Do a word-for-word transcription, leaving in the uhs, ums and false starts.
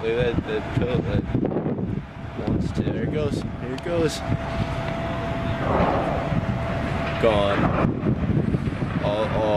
at that, that pill that wants to. There it goes. Here it goes. Gone. Oh, oh.